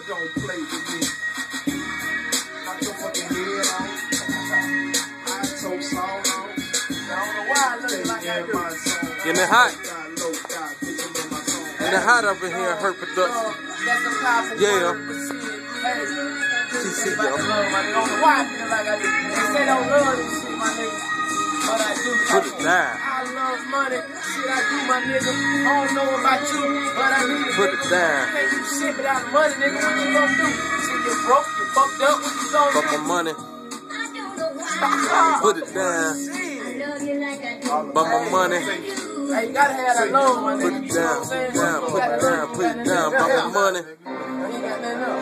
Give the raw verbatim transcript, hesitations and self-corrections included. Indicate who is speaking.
Speaker 1: but don't play with me. Knock your fucking head off. I so soft. I don't know why I look like I do.
Speaker 2: Getting it hot. Getting it hot up in here, Hurt Production.
Speaker 1: That's a powerful
Speaker 2: Yeah.
Speaker 1: word, but shit, hey.
Speaker 2: She see
Speaker 1: About
Speaker 2: yo.
Speaker 1: to love, my nigga. I don't know why I feel like I do. They say don't love this shit, my nigga. But I do.
Speaker 2: Put it down.
Speaker 1: I love money. Shit, I do, my nigga. I don't know about you, but I need it.
Speaker 2: Put it down.
Speaker 1: You can't do shit without money, nigga. What you gonna do? Shit, you broke, you fucked up. What you gonna
Speaker 2: Fuck
Speaker 1: do?
Speaker 2: my money. Put it down. But my money.
Speaker 1: Hey, you gotta have that loan, my nigga.
Speaker 2: Put it down. Put it down. Put it down. Put it down. But my money.